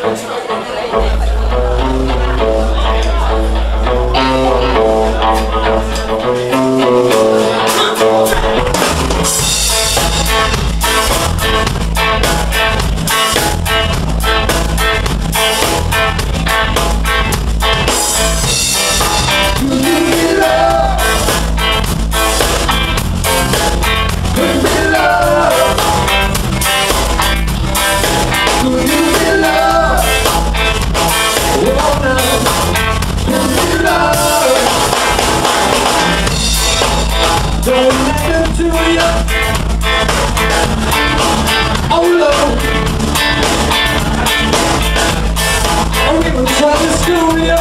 Don't matter to you. Oh Lord, oh we will try to school you.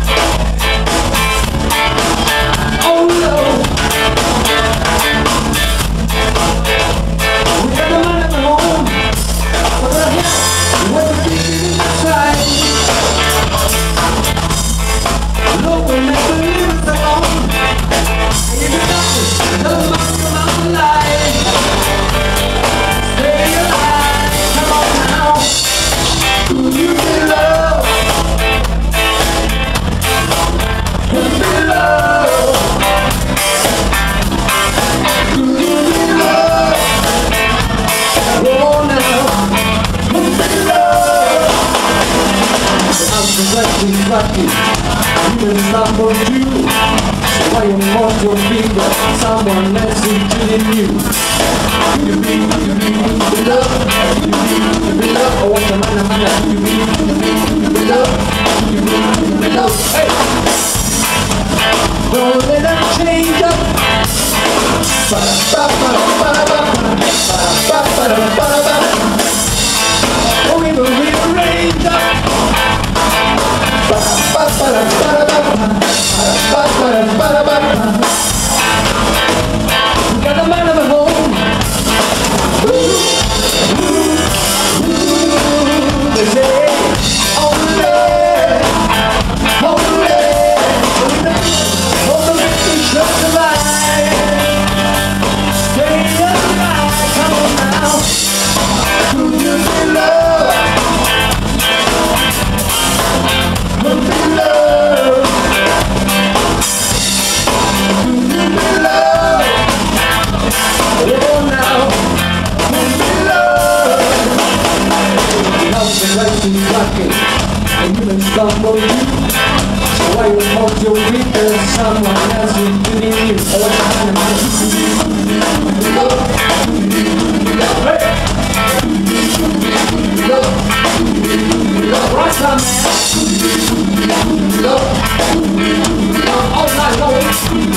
Oh Lord, we got the money at home, but we're here, we're keeping inside. Lord, we'll never leave us alone. Even though the money come out alive, stay alive, come on now. Could you be loved? Could you be loved? Could you be loved? Oh now, could you be loved? I'm so lucky, you can stop for you. Why you want your finger, someone else including you. You be love, you be love. Oh, what's the matter, you be love, you be love. Hey, don't let that change up. Oh, we will rearrange up. We got the man of the home. They say, only, we should survive. Stay alive, come on now. Could you be loved? Could you be loved? Could you be loved? Oh now, could you be loved? Love is like to lucky, and you can stumble you. So why you hold your weakness, someone else is doing you. Oh, right now, man. All night long.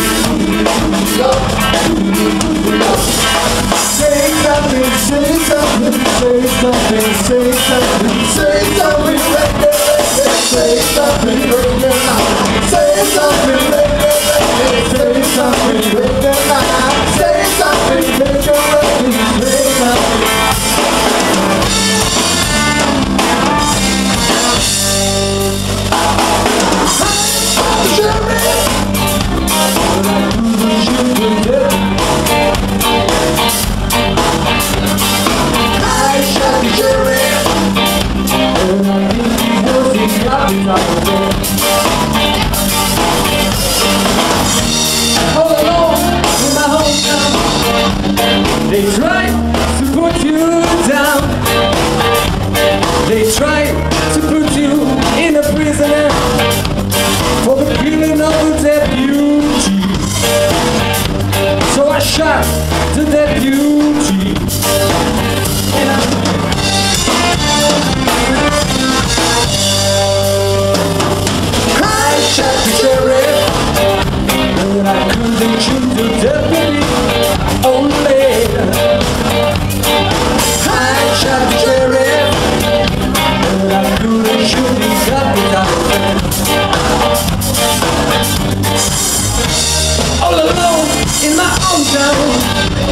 Say something, say something, say something, say something, say something, say something, say something, say something, say something, say something. All alone in my hometown, they try to put you down. They try to put you in a prison for the killing of the deputy. So I shot the deputy, and I shot the sheriff, and I couldn't shoot the deputy. Only I shot the sheriff, and I couldn't shoot the deputy. All alone in my own town,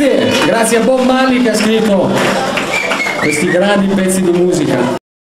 Grazie a Bob Marley che ha scritto questi grandi pezzi di musica.